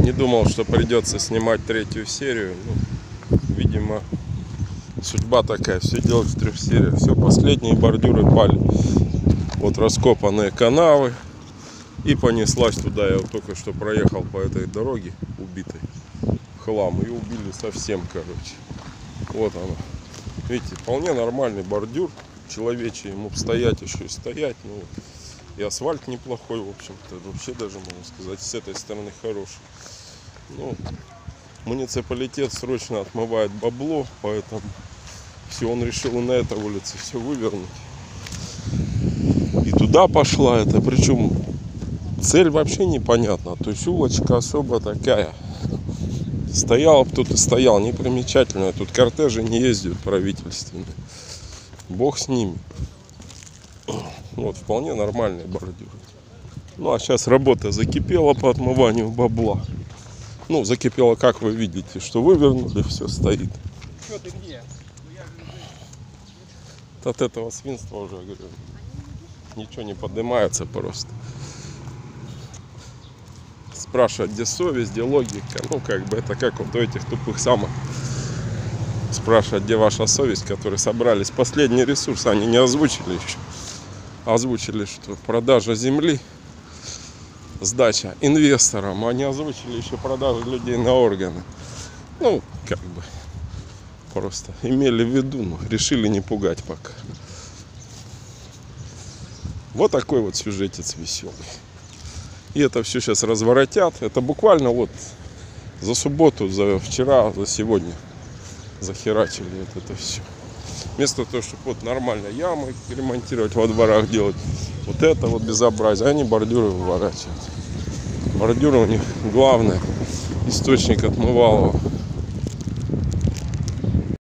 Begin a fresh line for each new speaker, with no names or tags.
Не думал, что придется снимать третью серию. Ну, видимо, судьба такая. Все делать в 3 сериях. Все, последние бордюры пали. Вот раскопанные канавы. И понеслась туда. Я вот только что проехал по этой дороге убитой в хлам. И убили совсем, короче. Вот оно. Видите, вполне нормальный бордюр. Человечий, ему стоять еще и стоять. Ну, и асфальт неплохой, в общем-то. Вообще даже, можно сказать, с этой стороны хороший. Ну, муниципалитет срочно отмывает бабло, поэтому все, он решил на этой улице все вывернуть. И туда пошла это, причем цель вообще непонятна. То есть улочка особо такая. Стоял кто-то, стоял, непримечательно. Тут кортежи не ездят правительственные. Бог с ними. Вот, вполне нормальный бордюр. Ну, а сейчас работа закипела по отмыванию бабла. Ну, закипело, как вы видите, что вывернули, все стоит.
Что ты где?
От этого свинства уже, говорю, ничего не поднимается просто. Спрашивать, где совесть, где логика. Ну, как бы это как вот у этих тупых самок. Спрашивать, где ваша совесть, которые собрались. Последний ресурс они не озвучили еще. Озвучили, что продажа земли, сдача инвесторам. Они озвучили еще продажу людей на органы. Ну, как бы просто имели в виду, но решили не пугать пока. Вот такой вот сюжетец веселый. И это все сейчас разворотят. Это буквально вот за субботу, за вчера, за сегодня захерачили вот это все. Вместо того, чтобы вот нормально ямы ремонтировать, во дворах делать вот это вот безобразие, они бордюры выворачивают. Бордюры у них главный источник отмывалого